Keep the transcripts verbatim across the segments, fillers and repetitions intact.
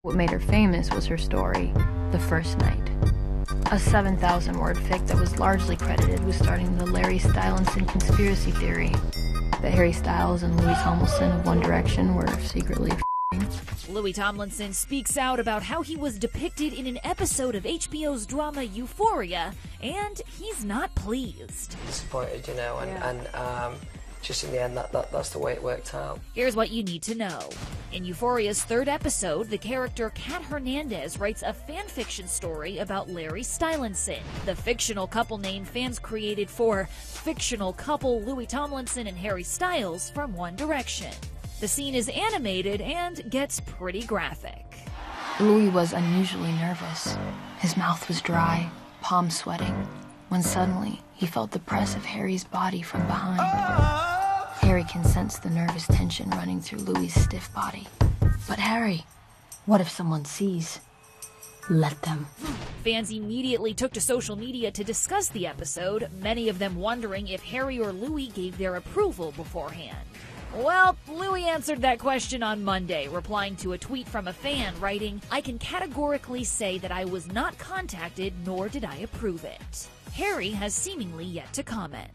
What made her famous was her story, The First Night. A seven thousand word fic that was largely credited with starting the Larry Stylinson conspiracy theory that Harry Styles and Louis Tomlinson of One Direction were secretly f***ing. Louis Tomlinson speaks out about how he was depicted in an episode of H B O's drama Euphoria, and he's not pleased. Disappointed, you know, and, yeah. and um, just in the end, that, that that's the way it worked out. Here's what you need to know. In Euphoria's third episode, the character Kat Hernandez writes a fanfiction story about Larry Stylinson, the fictional couple name fans created for fictional couple Louis Tomlinson and Harry Styles from One Direction. The scene is animated and gets pretty graphic. Louis was unusually nervous. His mouth was dry, palms sweating, when suddenly he felt the press of Harry's body from behind. Harry can sense the nervous tension running through Louis' stiff body. But Harry, what if someone sees? Let them. Fans immediately took to social media to discuss the episode, many of them wondering if Harry or Louis gave their approval beforehand. Well, Louis answered that question on Monday, replying to a tweet from a fan, writing, "I can categorically say that I was not contacted, nor did I approve it." Harry has seemingly yet to comment.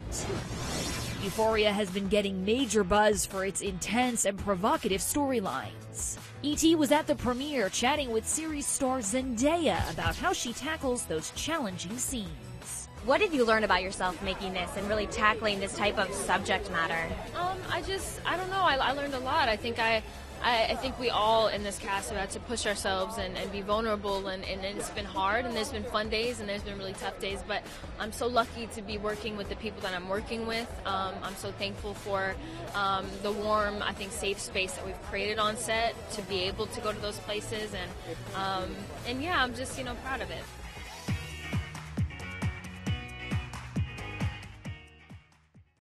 Euphoria has been getting major buzz for its intense and provocative storylines. E T was at the premiere chatting with series star Zendaya about how she tackles those challenging scenes. What did you learn about yourself making this and really tackling this type of subject matter? Um, I just, I don't know, I, I learned a lot. I think I, I, I think we all in this cast have had to push ourselves and, and be vulnerable, and, and it's been hard, and there's been fun days, and there's been really tough days, but I'm so lucky to be working with the people that I'm working with. Um, I'm so thankful for um, the warm, I think, safe space that we've created on set to be able to go to those places, and, um, and yeah, I'm just, you know, proud of it.